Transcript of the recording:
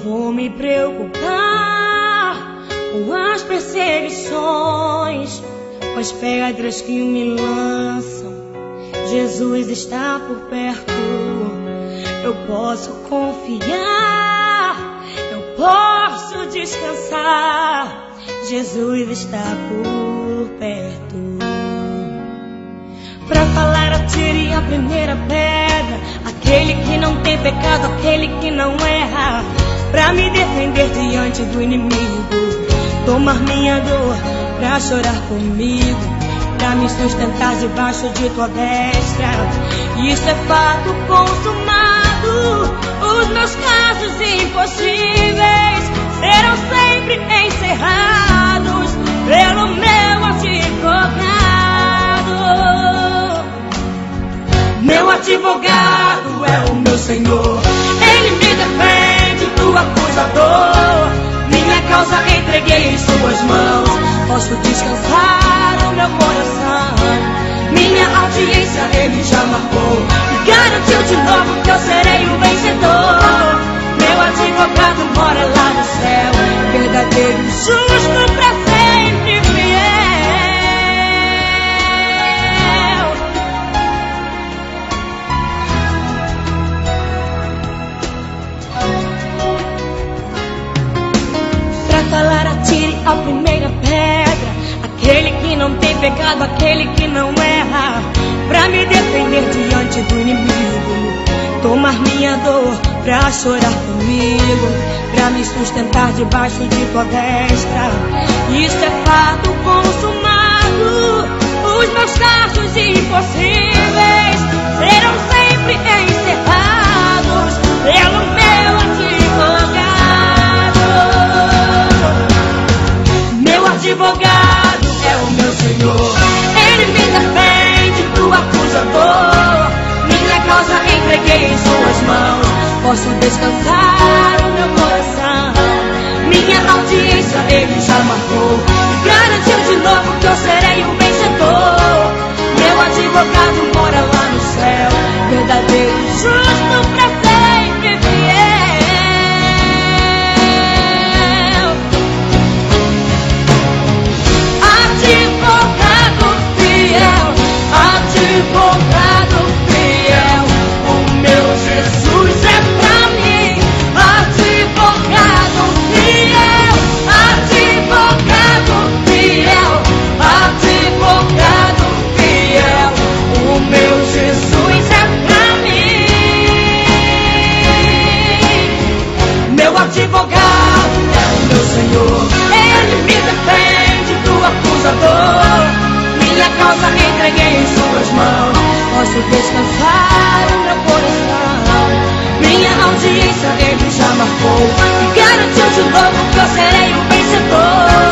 vou me preocupar com as perseguições, com as pedras que me lançam. Jesus está por perto, eu posso confiar, eu posso descansar. Jesus está por perto. Pra falar, atire a primeira pedra, aquele que não tem pecado, aquele que não erra. Pra me defender diante do inimigo, tomar minha dor, pra chorar comigo, pra me sustentar debaixo de tua destra. Isso é fato consumado, os meus casos impossíveis serão sempre encerrados pelo meu advogado. Meu advogado é o meu Senhor, Ele me defende do acusador. Minha causa entreguei em suas mãos, posso descansar o meu coração. Minha audiência Ele já marcou e garantiu de novo que eu serei o vencedor. Meu advogado mora lá no céu, verdadeiro e justo, pra sempre fiel. Pra falar, atire a primeira pedra, aquele que não tem pecado, aquele que não erra. Pra me defender diante do inimigo, tomar minha dor, pra chorar comigo, pra me sustentar debaixo de tua destra. Isso é fato consumado, os meus casos impossíveis serão sempre encerrados pelo meu advogado. Meu advogado é o meu Senhor, Ele me defende do acusador. Minha causa entreguei em suas mãos, posso descansar o meu coração. Minha audiência Ele já marcou e garantiu de novo que eu serei o vencedor. Meu advogado mora lá no céu, verdadeiro e justo, pra sempre fiel. Advogado fiel, advogado fiel, o meu Jesus é pra mim. Advogado fiel, advogado fiel, advogado fiel, o meu Jesus é pra mim. Meu advogado é o meu Senhor, Ele me defende do acusador. Minha causa entreguei em suas mãos, posso descansar o meu coração. Minha audiência Ele já marcou e garantiu de novo que eu serei o vencedor.